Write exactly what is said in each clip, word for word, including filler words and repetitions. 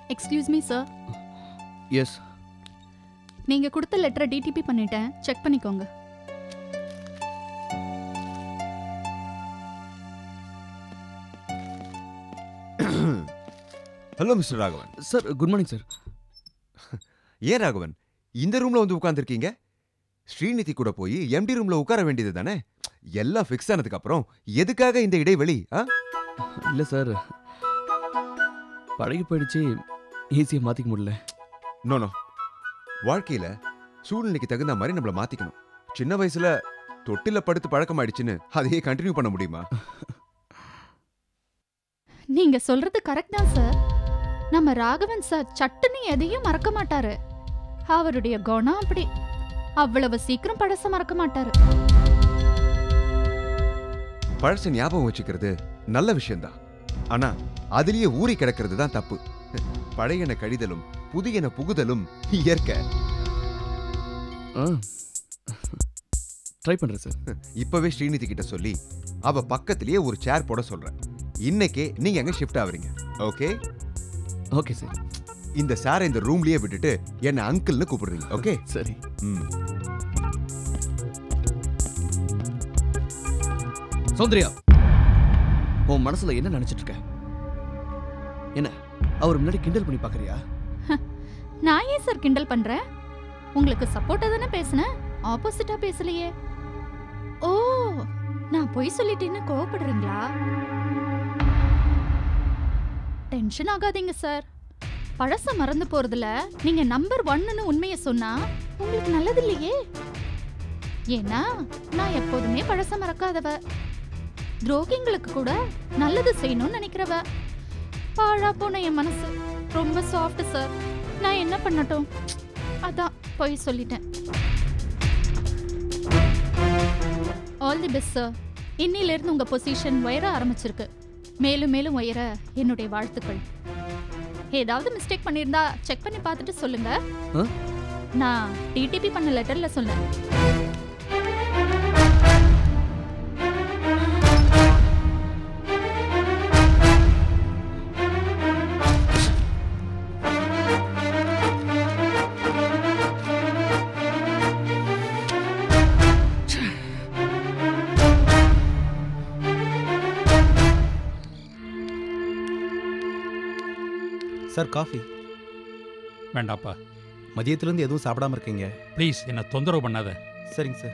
Excuse me sir. S. நீங்க கொடுத்த லெட்டரை டிடிபி பண்ணிட்டேன், செக் பண்ணிக்கோங்க. Hello mister Raghavan. Sir good morning sir. ஏன் ராகவன் இந்த ரூம்ல வந்து உட்கார்ந்துருக்கீங்க? ஸ்ரீநிதி கூட போய் எம்டி ரூம்ல உட்கார வேண்டியது தானே? எல்லாம் ஃபிக்ஸ் ஆனதுக்கு அப்புறம் எதுக்காக இந்த இடைவெளி? இல்ல சார், பழகி போயிடுச்சு, ஈஸியா மாத்திக்க முடியல. நோ நோ, வாழ்க்கையில சூழ்நிலைக்கு தகுந்த மாதிரி நம்மள மாத்திக்கணும். சின்ன வயசுல தொட்டில படுத்து பழக்கம் ஆயிடுச்சுன்னு அதையே கண்டினியூ பண்ண முடியுமா? நீங்க சொல்றது கரெக்ட் தான் சார். நம்ம ராகவன் சார் சட்டுன்னு எதையும் மறக்க மாட்டாரு. அவருடைய குணம் அப்படி. அவ்வளவு சீக்கிரம் பழச மறக்க மாட்டாரு. பழச ஞாபகம் வச்சுக்கிறது நல்ல விஷயம்தான். ஆனா அதுலயே ஊறி கிடக்கிறது தான் தப்பு. பழையன கழிதலும் புதியன புகுதலும் இயற்கை. ட்ரை பண்றேன் சார். இப்பவே ஸ்ரீநிதி கிட்ட சொல்லி அவ பக்கத்திலேயே ஒரு சேர் போட சொல்றேன். இன்னைக்கே நீங்க எங்க ஷிஃப்ட் ஆவறீங்க? Okay okay sir. இந்த சாரை இந்த ரூம்லயே விட்டுட்டு என்ன அங்கிள்னு கூப்பிடுறீங்க. ஓகே சரி. ம். சௌந்தர்யா, உன் மனசுல என்ன நினைச்சிட்டு இருக்க? என்ன அவர் முன்னாடி கிண்டல் பண்ணி பாக்குறியா? நான் ஏன் சார் கிண்டல் பண்றேன்? உங்களுக்கு சப்போர்ட்டா தானே பேசுனேன், ஆப்போசிட்டா பேசலையே. ஓ, நான் பொய் சொல்லிட்டேன்னு கோவப்படுறீங்களா? டென்ஷன் ஆகாதீங்க சார். பழச மறந்து போறதுல நீங்க நம்பர் ஒன்னு உண்மையை சொன்னா உங்களுக்கு நல்லது இல்லையே. ஏன்னா நான் எப்போதுமே பழச மறக்காதவ, துரோகிங்களுக்கு கூட நல்லது செய்யணும்னு நினைக்கிறவ. பாழா போன என் மனசு ரொம்ப சாஃப்ட் சார். நான் என்ன பண்ணட்டும்? அதான் போய் சொல்லிட்டேன். All the best sir. இன்னில இருந்து உங்க பொசிஷன் உயர ஆரம்பிச்சிருக்கு. மேலும் மேலும் உயர என்னுடைய வாழ்த்துக்கள். ஏதாவது மிஸ்டேக் பண்ணியிருந்தா செக் பண்ணி பார்த்துட்டு சொல்லுங்க. நான் டிடிபி பண்ண லெட்டர்ல சொன்னேன். சார் காஃபி வேண்டாப்பா. மதியத்திலேருந்து எதுவும் சாப்பிடாம இருக்கீங்க. ப்ளீஸ் என்ன தொந்தரவு பண்ணாத. சரிங்க சார்.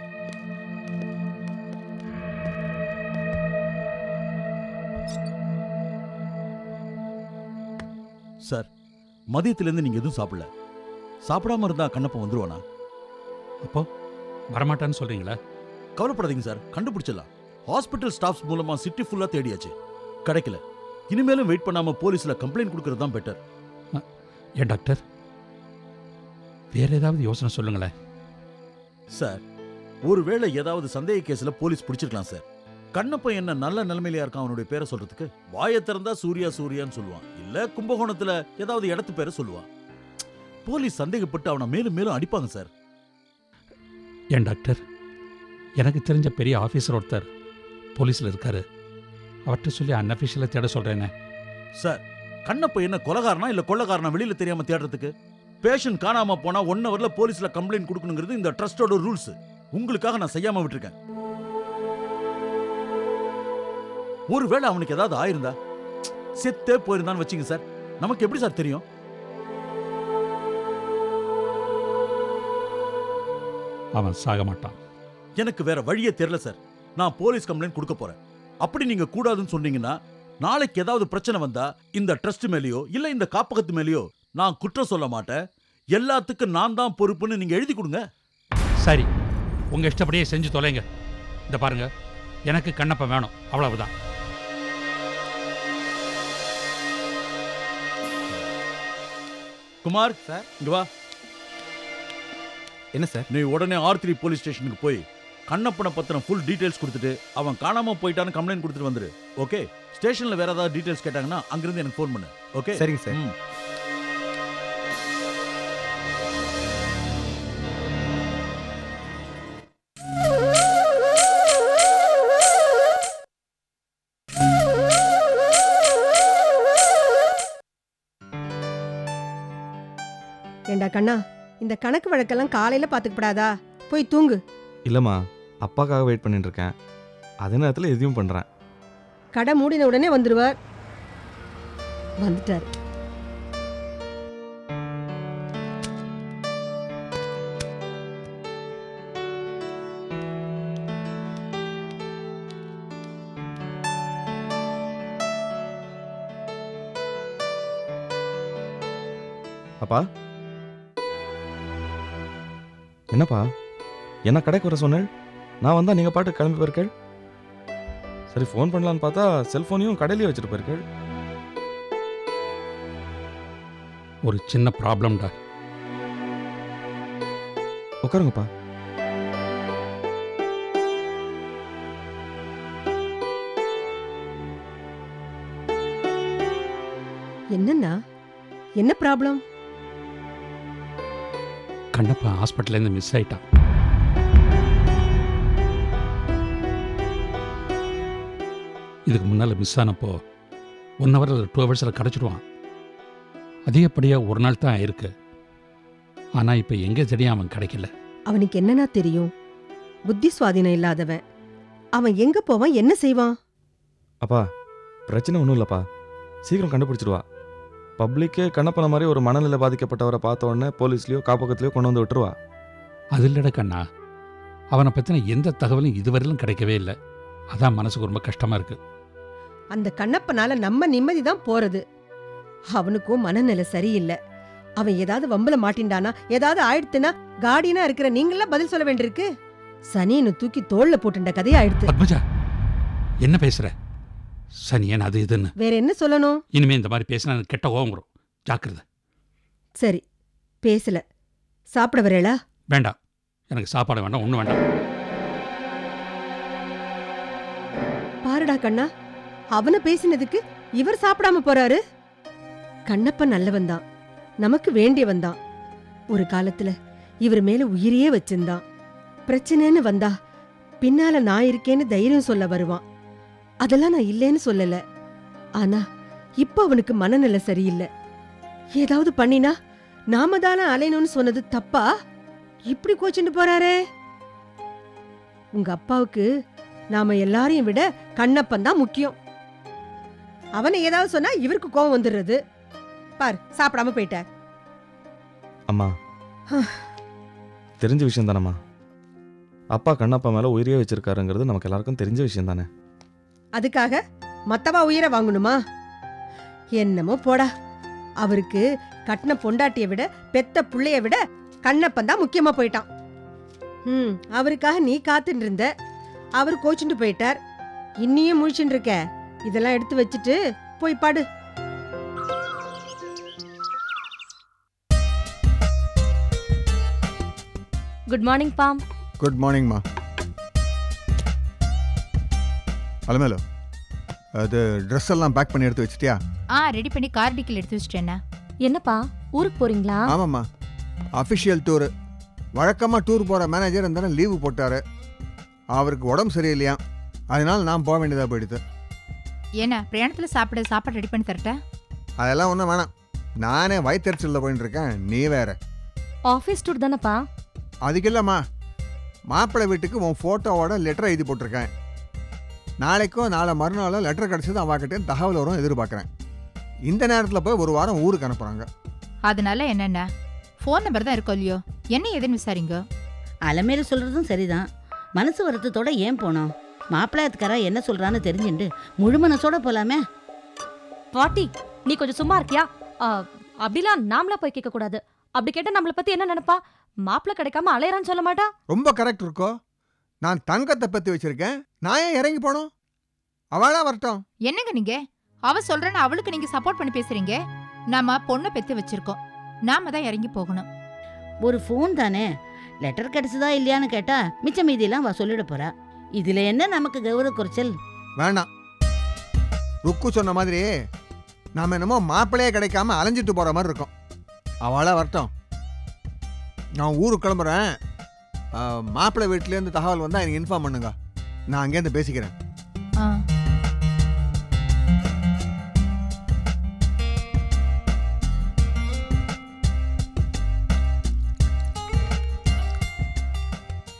சார் மதியத்திலேருந்து நீங்க எதுவும் சாப்பிடல. சாப்பிடாம இருந்தா கண்ணப்ப வந்துருவானா? அப்போ வரமாட்டான்னு சொல்றீங்களா? கவலைப்படாதீங்க சார், கண்டுபிடிச்சிடலாம். ஹாஸ்பிட்டல் ஸ்டாஃப்ஸ் மூலமா சிட்டி ஃபுல்லா தேடியாச்சு, கிடைக்கல. இனிமேலும் வெயிட் பண்ணாம போலீஸ்ல கம்ப்ளைண்ட் கொடுக்கறது தான் பெட்டர். ஏன் டாக்டர், வேற ஏதாவது யோசனை சொல்லுங்களேன். சார் ஒருவேளை ஏதாவது சந்தேக கேஸ்ல போலீஸ் பிடிச்சிருக்கலாம் சார். கண்ணப்ப என்ன நல்ல நிலைமையில இருக்கான் அவனுடைய பேரை சொல்றதுக்கு? வாயை திறந்தா சூர்யா சூர்யான்னு சொல்லுவான், இல்ல கும்பகோணத்துல ஏதாவது இடத்து பேரை சொல்லுவான். போலீஸ் சந்தேகப்பட்டு அவனை மேலும் மேலும் அடிப்பாங்க சார். ஏன் டாக்டர், எனக்கு தெரிஞ்ச பெரிய ஆபீசர் ஒருத்தர் போலீஸ்ல இருக்காரு, அவர்கிட்ட சொல்லி அன்அஃபிஷியலா தேட சொல்றேனே. சார் கண்ணப்ப என்ன கொலைகாரனா இல்ல கொள்ளக்காரனா வெளியில தெரியாம தேடுறதுக்கு? பேஷண்ட் காணாம போனா ஒன் ஹவர்ல போலீஸ்ல கம்ப்ளைண்ட் கொடுக்கணுங்கிறது இந்த ட்ரஸ்டோட ரூல்ஸ். உங்களுக்காக நான் செய்யாம விட்டுருக்கேன். ஒருவேளை அவனுக்கு ஏதாவது ஆயிருந்தா, செத்தே போயிருந்தான்னு வச்சுங்க சார், நமக்கு எப்படி சார் தெரியும்? அவன் சாக மாட்டான். எனக்கு வேற வழியே தெரியல சார். நான் போலீஸ் கம்ப்ளைண்ட் கொடுக்க போறேன். அப்படி நீங்க கூடாதுன்னு சொன்னீங்கன்னா நாளைக்கு ஏதாவது பிரச்சனை வந்தா இந்த ட்ரஸ்ட் மேலேயோ இல்ல இந்த காப்பகத்து மேலேயோ நான் குற்றம் சொல்ல மாட்டேன். எல்லாத்துக்கும் நான் தான் பொறுப்புன்னு நீங்க எழுதி கொடுங்க. சரி, உங்க இஷ்டப்படியே செஞ்சு தொலைங்க. இந்த பாருங்க, எனக்கு கண்ணப்ப வேணும், அவ்வளவுதான். குமார் சார் இங்க வா. என்ன சார்? நீ உடனே ஆர் த்ரீ போலீஸ் ஸ்டேஷனுக்கு போய் கண்ணப்பனை பத்தின ஃபுல் டீடைல்ஸ் கொடுத்துட்டு அவன் காணாம போயிட்டான்னு கம்ப்ளைண்ட் கொடுத்துட்டு வந்துரு. ஓகே? ஸ்டேஷன்ல வேற ஏதாவது டீடைல்ஸ் கேட்டாங்கன்னா அங்கிருந்து எனக்கு ஃபோன் பண்ணு. ஓகே? சரிங்க சார். ஏண்டா கண்ணா, இந்த கணக்கு வழக்கெல்லாம் காலையில பாத்துக்கப்படாதா? போய் தூங்கு. இல்லைம்மா, அப்பாக்காக வெயிட் பண்ணிட்டு இருக்கேன். அதே நேரத்தில் எதையும் பண்ணுறேன். கடை மூடின உடனே வந்துடுவார். வந்துட்டார். அப்பா, என்னப்பா என்ன கடைக்கு வர சொன்னேள்? நான் வந்தா நீங்கள் பாட்டு கிளம்பி போயிருக்கேள். சரி, ஃபோன் பண்ணலான்னு பார்த்தா செல்ஃபோனையும் கடையிலேயே வச்சுட்டு போயிருக்கேள். ஒரு சின்ன ப்ராப்ளம்டா. உட்காருங்கப்பா. என்னன்னா, என்ன ப்ராப்ளம்? கண்ணப்பா ஹாஸ்பிட்டல்லேருந்து மிஸ் ஆயிட்டான். இதுக்கு முன்னால் மிஸ் ஆனப்போ ஒன் ஹவரில் டூ ஹவர்ஸில் கிடச்சிடுவான். அதிகப்படியாக ஒரு நாள் தான் ஆயிருக்கு. ஆனால் இப்போ எங்கே தெரியும் அவன் கிடைக்கல. அவனுக்கு என்னன்னா தெரியும்? புத்தி சுவாதீனம் இல்லாதவன். அவன் எங்க போவான், என்ன செய்வான்? அப்பா, பிரச்சனை ஒன்றும் இல்லைப்பா, சீக்கிரம் கண்டுபிடிச்சிடுவா. பப்ளிக்கே கண்ணப்பன மாதிரி ஒரு மனநிலை பாதிக்கப்பட்டவரை பார்த்த உடனே போலீஸ்லேயோ காப்பகத்திலையோ கொண்டு வந்து விட்டுருவா. அது இல்லைட கண்ணா, அவனை பற்றின எந்த தகவலும் இதுவரையிலும் கிடைக்கவே இல்லை. அதான் மனசுக்கு ரொம்ப கஷ்டமாக இருக்கு. அந்த கண்ணப்பனால நம்ம நிம்மதி தான் போறது. அவனுக்கும் மனநிலை சரியில்லை. அவன் ஏதாவது வம்பல மாட்டின்டானா, ஏதாவது ஆயிடுத்துனா கார்டியனா இருக்கிற நீங்களாம் பதில் சொல்ல வேண்டியிருக்கு. சனியனு தூக்கி தோல்ல போட்டுண்ட கதையா ஆயிடுத்து. பத்மஜா, என்ன பேசுற? சனியன் அது இதுன்னு வேற என்ன சொல்லணும்? இனிமே இந்த மாதிரி பேசினா எனக்கு கெட்ட கோவம் வரும். ஜாக்கிரதை. சரி, பேசல. சாப்பிட வரேளா? வேண்டாம், எனக்கு சாப்பாடு வேண்டாம், ஒன்றும் வேண்டாம். பாருடா கண்ணா, அவனை பேசினதுக்கு இவர் சாப்பிடாம போறாரு. கண்ணப்பன் நல்லவன் தான், நமக்கு வேண்டியவன் தான். ஒரு காலத்துல இவர் மேல உயிரையே வச்சிருந்தான். பிரச்சனைன்னு வந்தா பின்னால நான் இருக்கேன்னு தைரியம் சொல்ல வருவான். அதெல்லாம் நான் இல்லேன்னு சொல்லல. ஆனா இப்ப அவனுக்கு மனநிலை சரியில்லை. ஏதாவது பண்ணினா நாம தானே அலையணும்னு சொன்னது தப்பா? இப்படி கோச்சுட்டு போறாரே. உங்க அப்பாவுக்கு நாம எல்லாரையும் விட கண்ணப்பன் தான் முக்கியம். அவனை ஏதாவது சொன்னா இவருக்கு கோவம் வந்துடுறது. பார், சாப்பிடாம போயிட்டார். அம்மா, தெரிஞ்ச விஷயம் தானம்மா. அப்பா கண்ணப்பா மேல உயிரியே வச்சிருக்காருங்கிறது நமக்கு எல்லாருக்கும் தெரிஞ்ச விஷயம் தானே. அதுக்காக மத்தவா உயிரை வாங்கணுமா? என்னமோ போடா. அவருக்கு கட்டின பொண்டாட்டிய விட பெத்த புள்ளைய விட கண்ணப்பன் தான் முக்கியமா போயிட்டான். ம் அவருக்காக நீ காத்துட்டு இருந்த. அவர் கோச்சுட்டு போயிட்டார். இன்னியும் முழிச்சுட்டு இருக்க. இதெல்லாம் எடுத்து வச்சுட்டு போய் பாடு. குட் மார்னிங் பாம். குட் மார்னிங்மா. அலமேலோ, அது ட்ரெஸ் எல்லாம் பேக் பண்ணி எடுத்து வச்சிட்டியா? ஆ, ரெடி பண்ணி கார் டிக்கில் எடுத்து வச்சிட்டேன்னா. என்னப்பா, ஊருக்கு போறீங்களா? ஆமாம்மா, அஃபிஷியல் டூரு. வழக்கமாக டூர் போகிற மேனேஜர் இருந்தாலும் லீவு போட்டார். அவருக்கு உடம்பு சரியில்லையா, அதனால நான் போக வேண்டியதாக போயிடுது. ஏன்னா பிரயாணத்தில் சாப்பிட சாப்பாடு ரெடி பண்ணி தரட்டேன்? அதெல்லாம் ஒன்றும் வேணாம், நானே வயிற்றுச்சலில் போயிட்டு இருக்கேன். நீ வேற. ஆஃபீஸ் டூர் தானேப்பா? அதுக்கு இல்லைம்மா, மாப்பிள்ளை வீட்டுக்கு உன் ஃபோட்டோவோட லெட்டர் எழுதி போட்டிருக்கேன். நாளைக்கும் நாளை மறுநாளும் லெட்டர் கிடச்சது அவகிட்டே தகவல் வரும் எதிர்பார்க்குறேன். இந்த நேரத்தில் போய் ஒரு வாரம் ஊருக்கு அனுப்புகிறாங்க. அதனால என்னென்ன ஃபோன் நம்பர் தான் இருக்கோ இல்லையோ, என்ன ஏதுன்னு விசாரிங்க. அலமேல சொல்கிறதும் சரிதான். மனசு வருத்தத்தோட ஏன் போனோம்? மாப்பிள்ளையத்துக்காரா என்ன சொல்கிறான்னு தெரிஞ்சுட்டு முழு மனசோட போகலாமே. பாட்டி, நீ கொஞ்சம் சும்மா இருக்கியா? அப்படிலாம் நாமளா போய் கேட்க கூடாது. அப்படி கேட்ட நம்மளை பத்தி என்ன நினைப்பா? மாப்பிள்ளை கிடைக்காம அலையறான்னு சொல்ல மாட்டா? ரொம்ப கரெக்ட் இருக்கோ. நான் தங்கத்தை பற்றி வச்சிருக்கேன், நான் ஏன் இறங்கி போனோம்? அவளா வரட்டும். என்னங்க நீங்க? அவ சொல்றேன்னு அவளுக்கு நீங்க சப்போர்ட் பண்ணி பேசுறீங்க. நாம பொண்ணை பெத்து வச்சிருக்கோம், நாம தான் இறங்கி போகணும். ஒரு ஃபோன் தானே, லெட்டர் கிடைச்சதா இல்லையான்னு கேட்டா மிச்ச மீதியெல்லாம் அவ சொல்லிட போறா. இதுல என்ன நமக்கு கௌரவ குறைச்சல்? வேண்டாம். ருக்கு சொன்ன மாதிரி நாம என்னமோ மாப்பிள்ளையே கிடைக்காம அலைஞ்சிட்டு போற மாதிரி இருக்கும். அவளா வரட்டும். நான் ஊருக்கு கிளம்புறேன். மாப்பிள்ளை வீட்டிலேருந்து தகவல் வந்தால் எனக்கு இன்ஃபார்ம் பண்ணுங்க. நான் அங்கேருந்து பேசிக்கிறேன்.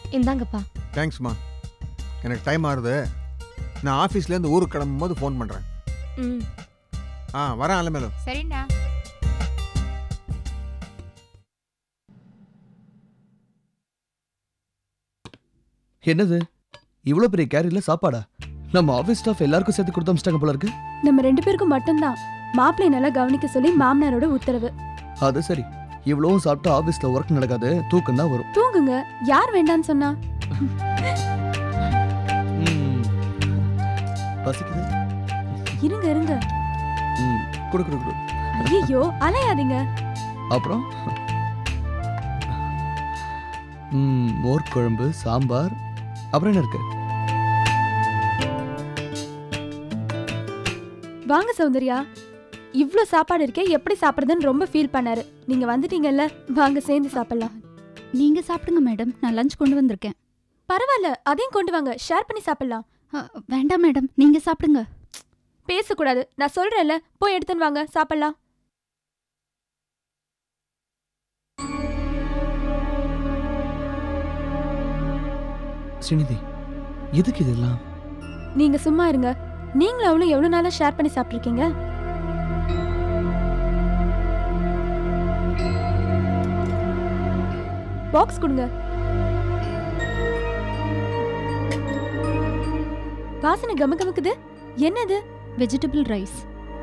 இந்தாங்கப்பா. தேங்க்ஸ்மா. எனக்கு டைம் ஆகுது, நான் ஆஃபீஸ்லேருந்து ஊருக்கு கிளம்பும் போது ஃபோன் பண்ணுறேன். ம் ஆ வரேன் அலமேலு. சரிண்ணா. என்னது இவ்வளோ பெரிய கேரியில் சாப்பாடா? நம்ம ஆஃபீஸ் ஸ்டாஃப் எல்லாருக்கும் சேர்த்து கொடுத்து அமிச்சிட்டாங்க போல இருக்கு. நம்ம ரெண்டு பேருக்கும் மட்டும்தான். மாப்பிள்ளை நல்லா கவனிக்க சொல்லி மாமனாரோட உத்தரவு. அது சரி, இவ்வளவும் சாப்பிட்டு ஆஃபீஸில் ஒர்க் நடக்காது, தூக்கம் தான் வரும். தூங்குங்க, யார் வேண்டான்னு சொன்னா? பசிக்குது. இருங்க இருங்க. ம் குடு குடு குடு. ஐயோ அலையாதீங்க. அப்புறம் ம் மோர் குழம்பு, சாம்பார், அப்புறம் என்ன இருக்கு? வாங்க சௌந்தர்யா. இவ்ளோ சாப்பாடு இருக்கே, எப்படி சாப்பிடுறதுன்னு ரொம்ப ஃபீல் பண்ணாரு. நீங்க வந்துட்டீங்கல்ல, வாங்க சேர்ந்து சாப்பிடலாம். நீங்க சாப்பிடுங்க மேடம், நான் லஞ்ச் கொண்டு வந்திருக்கேன். பரவாயில்ல, அதையும் கொண்டு வாங்க, ஷேர் பண்ணி சாப்பிடலாம். வேண்டாம் மேடம், நீங்க சாப்பிடுங்க. பேசக்கூடாது, நான் சொல்றேன்ல, போய் எடுத்துன்னு வாங்க சாப்பிடலாம். ஸ்ரீநிதி, எதுக்கு இதெல்லாம்? நீங்க சும்மா இருங்க. நீங்களும் அவளும் எவ்வளவு நாளா ஷேர் பண்ணி சாப்பிட்டுருக்கீங்க? பாக்ஸ் கொடுங்க. வாசனை கம கமக்குது. என்னது? Vegetable rice.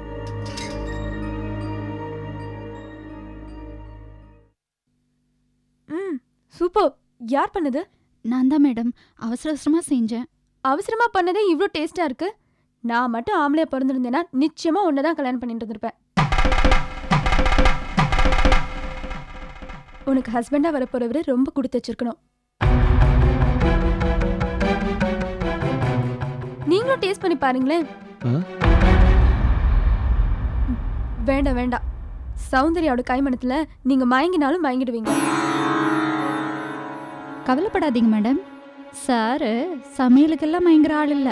ம் சூப்பர். யார் பண்ணது? நான் தான் மேடம், அவசர அவசரமா செஞ்சேன். அவசரமா பண்ணதே இவ்ளோ டேஸ்டா இருக்கு. நான் மட்டும் ஆம்பளையா பிறந்திருந்தேன்னா நிச்சயமா உன்னதான் கல்யாணம் பண்ணிட்டு இருந்திருப்பேன். உனக்கு ஹஸ்பண்டா வரப்போறவரு ரொம்ப கொடுத்து வச்சிருக்கணும். நீங்களும் டேஸ்ட் பண்ணி பாருங்களேன். வேண்டாம் வேண்டாம். சௌந்தர்யாவோட கைமணத்துல நீங்க மயங்கினாலும் மயங்கிடுவீங்க. கவலைப்படாதீங்க மேடம், சார் சமையலுக்கெல்லாம் மயங்குற ஆள் இல்லை.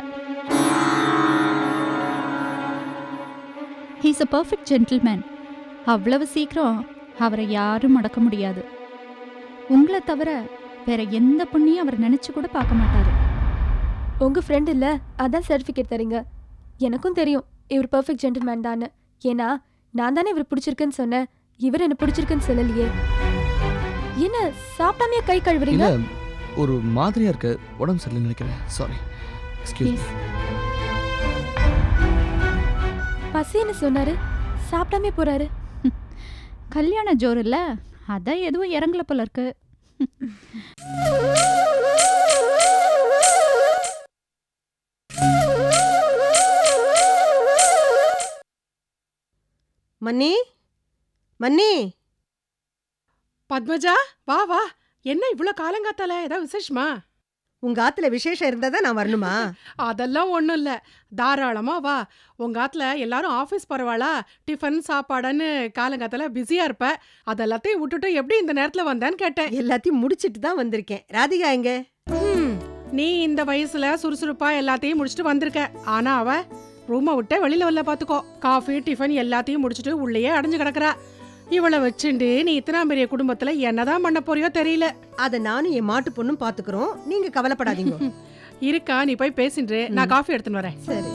He's a perfect gentleman. அவ்வளவு சீக்கிரம் அவரை யாரும் மடக்க முடியாது. உங்களை தவிர வேற எந்த பொண்ணையும் அவர் நினைச்சு கூட பார்க்க மாட்டாரு. உங்க ஃப்ரெண்ட் இல்ல, அதான் சர்டிபிகேட் தரீங்க. எனக்கும் தெரியும் இவர் பர்ஃபெக்ட் ஜென்டில்மேன் தான். ஏன்னா நான் தானே இவர் பிடிச்சிருக்குன்னு சொன்னேன். இவர் என்ன பிடிச்சிருக்குன்னு சொல்லலையே. என்ன சாப்பிடாமையா கை கழுவுறீங்க? ஒரு மாதிரியா இருக்கு, உடம்பு சரியில்லை நினைக்கிறேன். Sorry, excuse. பசின்னு சொன்னாரு, சாப்பிடாமே போறாரு. கல்யாண ஜோர் இல்ல, அதான் எதுவும் இறங்கல போல இருக்கு. மன்னி, மன்னி. பத்மஜா, வா வா. என்ன இவ்ளோ காலங்காத்தால, ஏதாவது விசேஷமா? உங்க ஆத்துல விசேஷம் இருந்தா நான் வரணுமா? அதெல்லாம் ஒண்ணும் இல்ல, தாராளமா வா. உங்க ஆத்துல எல்லாரும் ஆபீஸ் போறவாளா, டிஃபன் சாப்பாடுன்னு காலங்காத்தால பிஸியா இருப்ப. அதெல்லாத்தையும் விட்டுட்டு எப்படி இந்த நேரத்துல வந்தேன்னு கேட்டேன். எல்லாத்தையும் முடிச்சிட்டு தான் வந்திருக்கேன். ராதிகா எங்க? நீ இந்த வயசுல சுறுசுறுப்பா எல்லாத்தையும் முடிச்சுட்டு வந்திருக்க. ஆனா அவ ரூமை விட்ட வெளியில வரல பாத்துக்கோ. காஃபி டிஃபன் எல்லாத்தையும் முடிச்சுட்டு உள்ளேயே அடைஞ்சு கிடக்குறா. இவளை வச்சுண்டு நீ இத்தனா பெரிய குடும்பத்துல என்னதான் பண்ண போறியோ தெரியல. அத நானும் என் மாட்டு பொண்ணும் பாத்துக்கிறோம், நீங்க கவலைப்படாதீங்க. இருக்கா, நீ போய் பேசின்று, நான் காஃபி எடுத்துன்னு வரேன். சரி.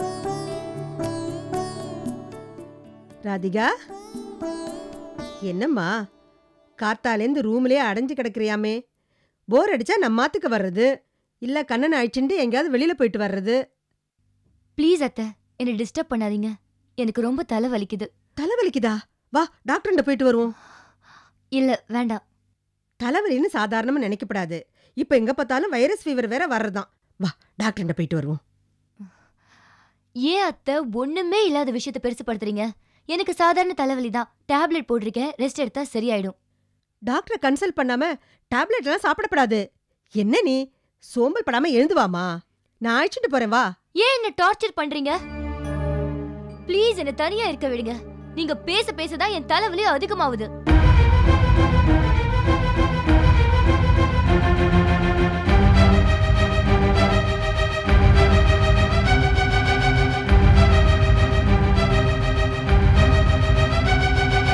ராதிகா, என்னம்மா காத்தாலேந்து ரூம்லயே அடைஞ்சு கிடக்குறியாமே? போர் அடிச்சா நம்மாத்துக்கு வர்றது, இல்ல கண்ணனை அழிச்சுட்டு எங்கேயாவது வெளியில போயிட்டு வர்றது. ப்ளீஸ் அத்தை, என்னை டிஸ்டர்ப் பண்ணாதீங்க. எனக்கு ரொம்ப தலை வலிக்குது. தலை வலிக்குதா? வா டாக்டர்கிட்ட போயிட்டு வருவோம். இல்ல வேண்டாம். தலைவலின்னு சாதாரணமா நினைக்கப்படாது. இப்ப எங்க பார்த்தாலும் வைரஸ் ஃபீவர் வேற வர்றதான். வா டாக்டர்கிட்ட போயிட்டு வருவோம். ஏன் அத்தை ஒண்ணுமே இல்லாத விஷயத்தை பெருசுப்படுத்துறீங்க? எனக்கு சாதாரண தலைவலி தான், டேப்லெட் போட்டிருக்கேன், ரெஸ்ட் எடுத்தா சரியாயிடும். டாக்டரை கன்சல்ட் பண்ணாம டேப்லெட் எல்லாம் சாப்பிடப்படாது. என்ன நீ சோம்பல் படாம எழுந்துவாமா? நான் அழைச்சிட்டு போறேன், வா. ஏன் என்ன டார்ச்சர் பண்றீங்க? ப்ளீஸ் என்ன தனியா இருக்க விடுங்க. நீங்க பேச பேசதான் என் தலைவலி அதிகமாகுது.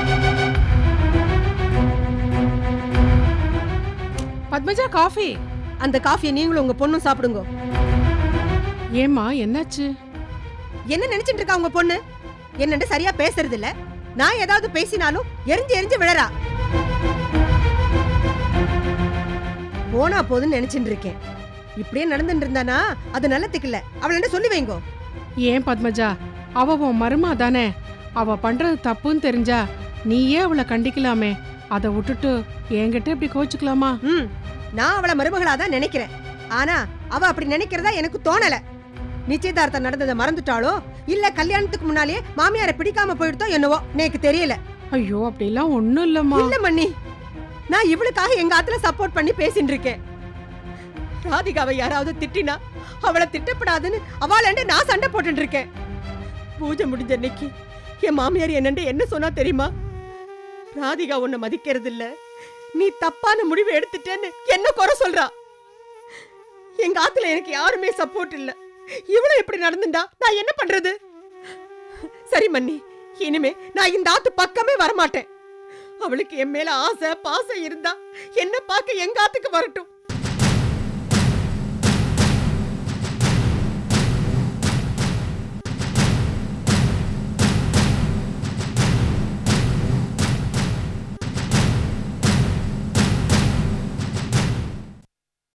பத்மஜா, காஃபி. அந்த காஃபியை நீங்களும் உங்க பொண்ணும் சாப்பிடுங்க. ஏமா என்னாச்சு? என்ன நினைச்சிட்டு இருக்கா உங்க பொண்ணு? என்னன்னு சரியா பேசுறது இல்ல. நான் ஏதாவது பேசினாலும் எரிஞ்சு எரிஞ்சு விழறா. போனா போதுன்னு நினைச்சிட்டு இருக்கேன். இப்படியே நடந்துட்டு இருந்தானா அது நல்லதுக்கு இல்ல. அவள என்ன சொல்லி வைங்கோ. ஏன் பத்மஜா, அவ உன் மருமா தானே. அவ பண்றது தப்புன்னு தெரிஞ்சா நீயே அவளை கண்டிக்கலாமே. அதை விட்டுட்டு என்கிட்ட இப்படி கோச்சுக்கலாமா? ம், நான் அவளை மருமகளாதான் நினைக்கிறேன். ஆனா அவ அப்படி நினைக்கிறதா எனக்கு தோணல. நிச்சயதார்த்தம் நடந்ததை மறந்துட்டாளோ இல்ல கல்யாணத்துக்கு முன்னாலே மாமியாரை பிடிக்காம போயிடுதோ என்னவோ எனக்கு தெரியல. ஐயோ, அப்படிலாம் ஒண்ணும் இல்லம்மா. இல்ல மண்ணி, நான் இவளுக்காக எங்க ஆத்துல சப்போர்ட் பண்ணி பேசிட்டு இருக்கேன். ராதிகாவை யாராவது திட்டினா அவளை திட்டப்படாதுன்னு அவளாண்ட நான் சண்டை போட்டு இருக்கேன். பூஜை முடிஞ்ச அன்னைக்கு என் மாமியார் என்னண்டு என்ன சொன்னா தெரியுமா? ராதிகா உன்னை மதிக்கிறது இல்ல, நீ தப்பான முடிவு எடுத்துட்டேன்னு என்ன குறை சொல்றா. எங்க ஆத்துல எனக்கு யாருமே சப்போர்ட் இல்ல. இவ்வளவு இப்படி நடந்துட்டா நான் என்ன பண்றது? சரி மன்னி, இனிமே நான் இந்த ஆத்து பக்கமே வரமாட்டேன். அவளுக்கு என் மேல ஆசை பாசம் இருந்தா என்ன பார்க்க எங்க ஆத்துக்கு வரட்டும்.